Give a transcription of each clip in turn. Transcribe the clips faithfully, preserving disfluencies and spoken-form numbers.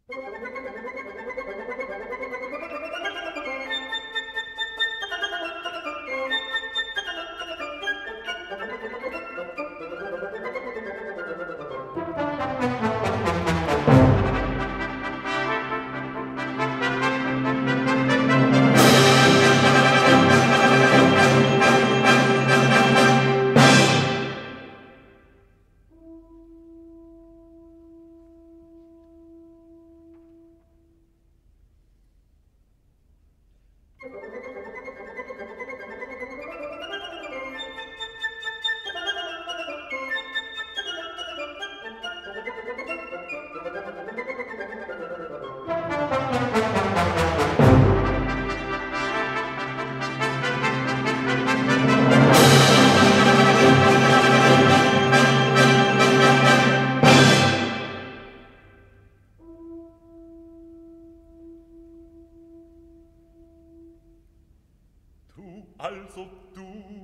Also du,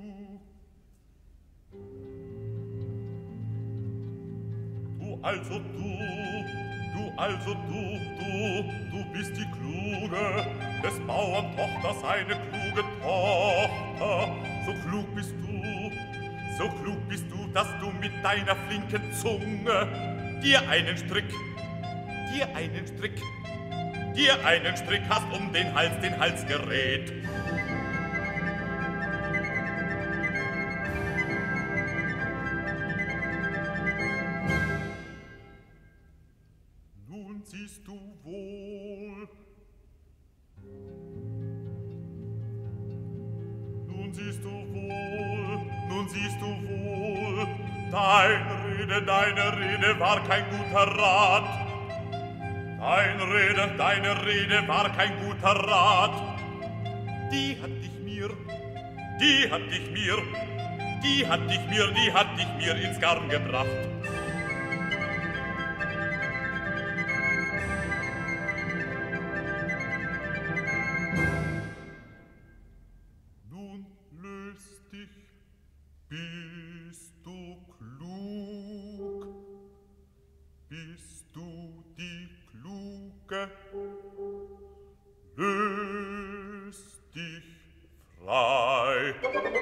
du also du, du also du, du, du bist die Kluge, des Bauern Tochter, seine kluge Tochter. So klug bist du, so klug bist du, dass du mit deiner flinken Zunge dir einen Strick, dir einen Strick, dir einen Strick hast um den Hals, den Hals gerät. Siehst du wohl, nun siehst du wohl, nun siehst du wohl, deine Rede, deine Rede war kein guter Rat. Deine Rede, deine Rede war kein guter Rat. Die hat dich mir, die hat dich mir, die hat dich mir, die hat dich mir ins Garn gebracht. Bist du klug? Bist du die Kluge? Löst dich frei.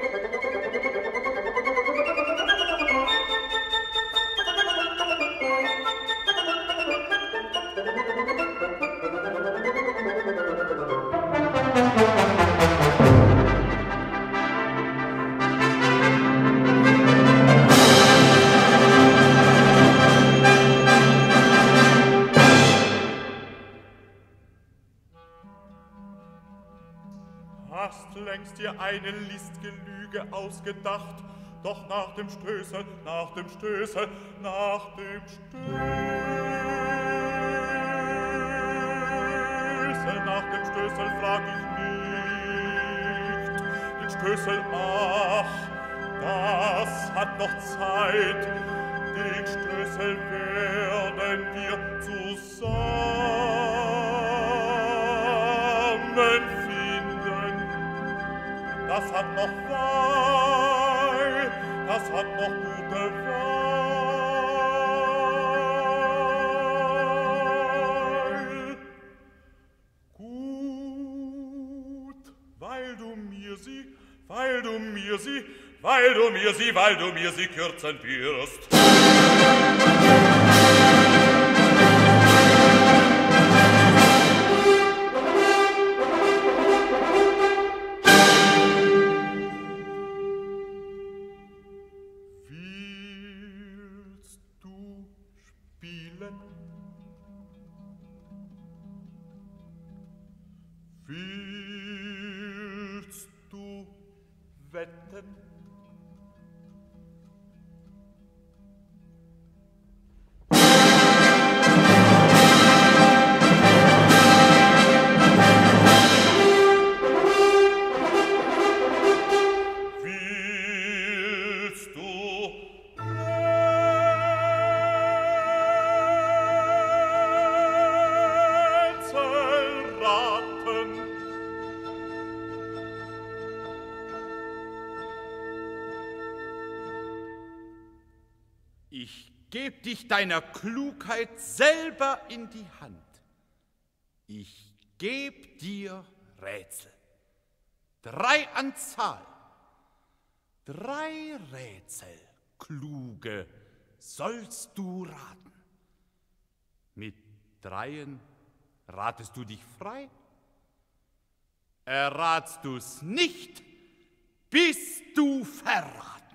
Hast längst dir eine list'ge Lüge ausgedacht, doch nach dem Stößel, nach dem Stößel, nach dem Stößel, nach dem Stößel frag ich nicht. Den Stößel, ach, das hat noch Zeit, den Stößel werden wir zusammen. Das hat noch Weih, das hat noch gute Weih. Gut, weil du mir sie, weil du mir sie, weil du mir sie, weil du mir sie kürzen wirst. Willst du wetten? Willst du Ich geb dich deiner Klugheit selber in die Hand. Ich geb dir Rätsel. Drei an Zahl. Drei Rätsel, kluge, sollst du raten. Mit dreien ratest du dich frei. Erratst du's nicht, bist du verraten.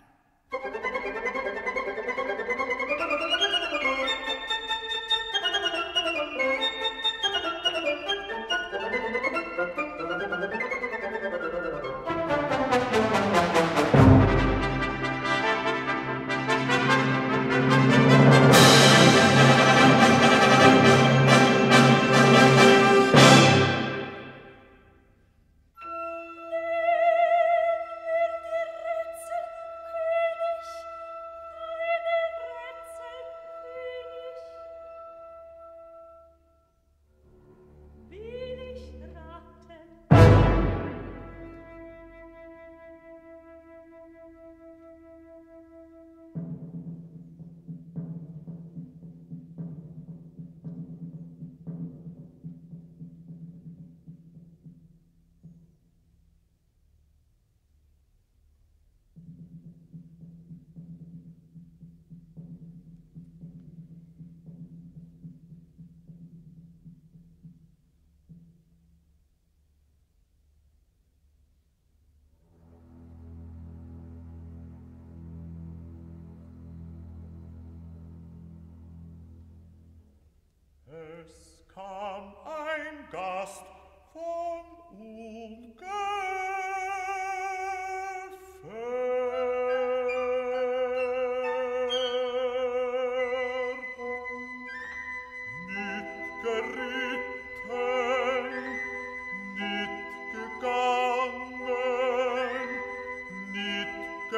Es kam ein Gast von ungefähr, nicht geritten, nicht gegangen, nicht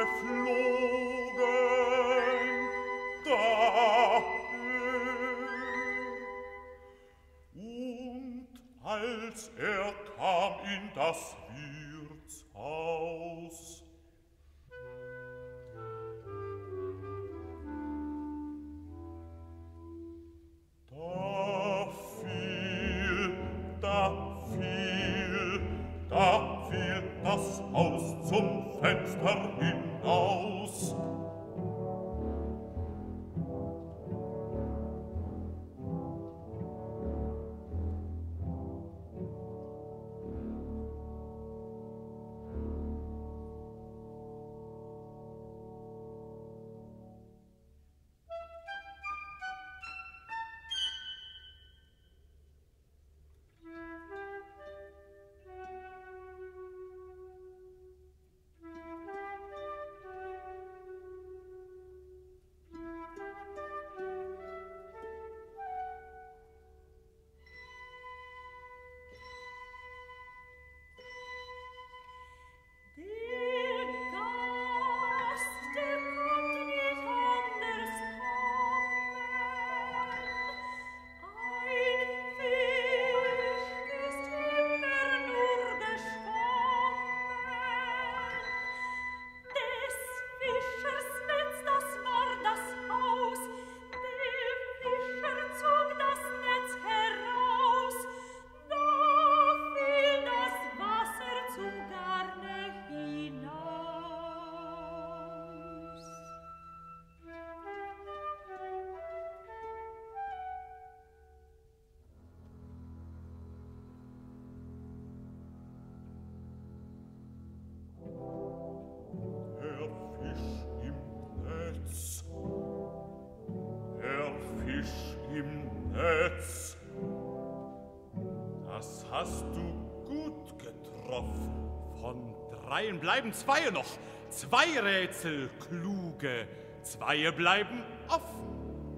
geflogen, daher. Als er kam in das Wirtshaus, da fiel, da fiel, da fiel das Haus zum Fenster hinaus. Das hast du gut getroffen. Von dreien bleiben zweie noch. Zwei Rätsel, kluge, zweie bleiben offen.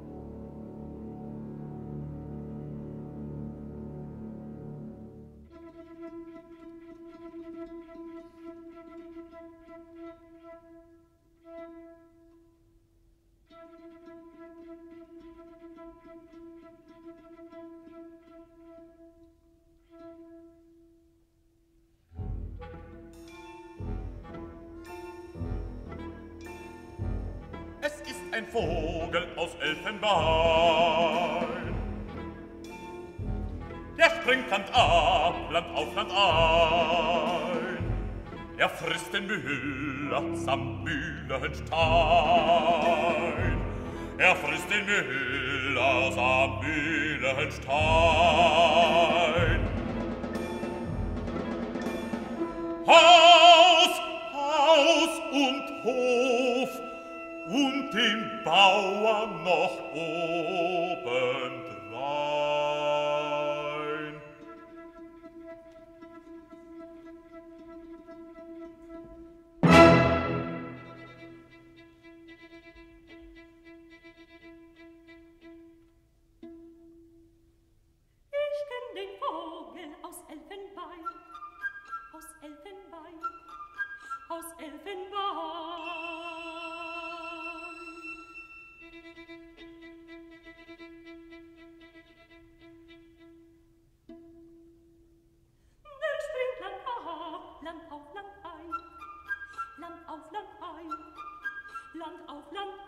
Ein Vogel aus Elfenbein, Der springt Land ab, Land auf, Land ein. Er frisst den Müller samt Mühlenstein. Er frisst den Müller samt Mühlenstein. Haus, Haus und Hof und den Bauern noch obendrein. Ich kenn den Vogel aus Elfenbein, aus Elfenbein, aus Elfenbein. Der springt Land auf, Land auf, Land ein, Land auf, Land ein, Land auf, Land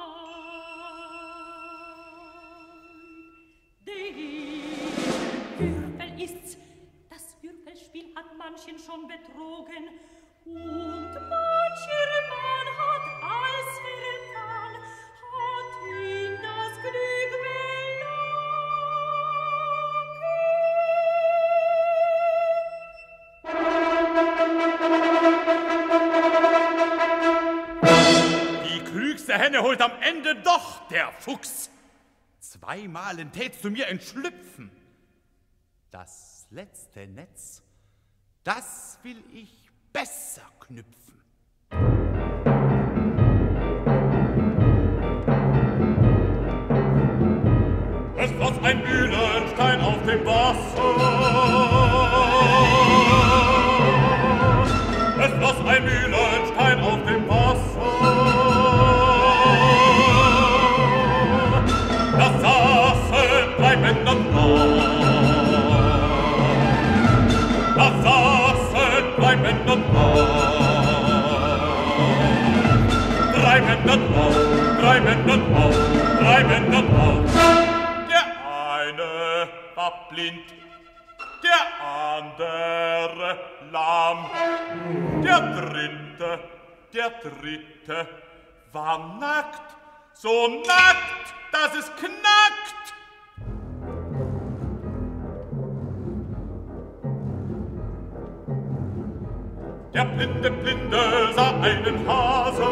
ein. Der Würfel ist's, das Würfelspiel hat manchen schon betrogen, und mancher Mann hat alles vertan, hat ihn das Glück belogen. Die klügste Henne holt am Ende doch der Fuchs. Zweimalen tätst du mir entschlüpfen. Das letzte Netz, das will ich besser knüpfen. Es floss ein Mühlenstein auf dem Wasser. Es floss ein Mühlenstein auf dem Wasser. Da saßen drei Männer dran. Da saßen drei Männer dran. Drei Männer dran, drei Männer dran, drei Männer dran. Der eine war blind, der andere lahm. Der dritte, der dritte war nackt, so nackt, dass es knackt. Der blinde Blinde sah einen Hase.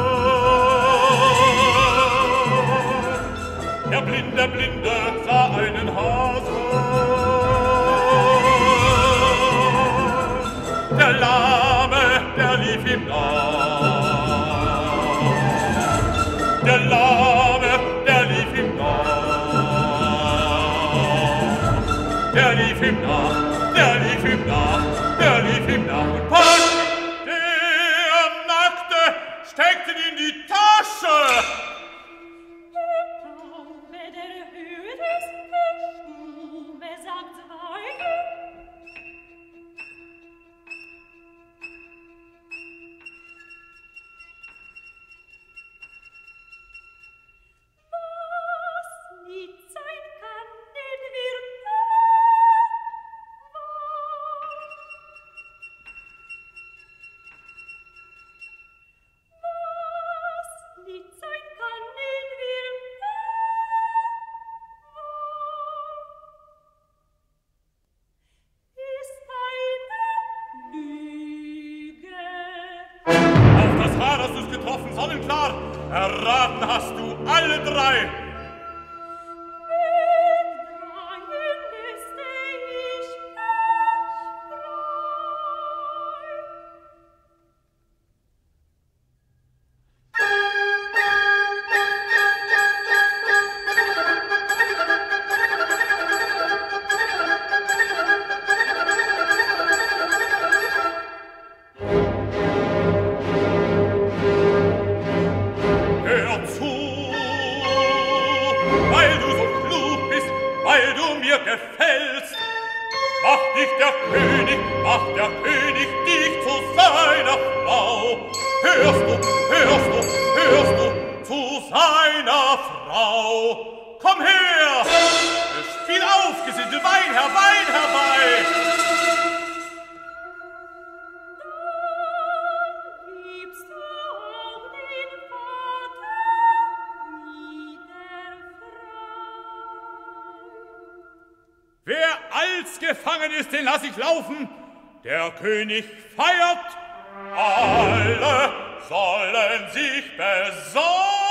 Der blinde Blinde sah einen Hase. Der Lahme, der lief ihm nach. Der Lahme, der lief ihm nach. Der lief ihm nach, der lief ihm nach, der lief ihm nach. Und pass, der Nackte steckte ihn in die Tasche. Der Taube der Höhe des Stumme sagt Zweige. Was nicht sein kann, nicht wird was nicht sein kann, nicht wird ist eine Lüge. Auf das Haar hast du's getroffen, sonnenklar. Erraten hast du alle drei. Mit dreien müsste ich mich Hör zu, weil du so klug bist, weil du mir gefällst. Macht dich der König, macht der König dich zu seiner Frau. Hörst du, hörst du, hörst du, zu seiner Frau. Komm her, spiel auf, Gesindel, Wein, Herr Wein. Wer als gefangen ist, den lass ich laufen. Der König feiert. Alle sollen sich besonnen.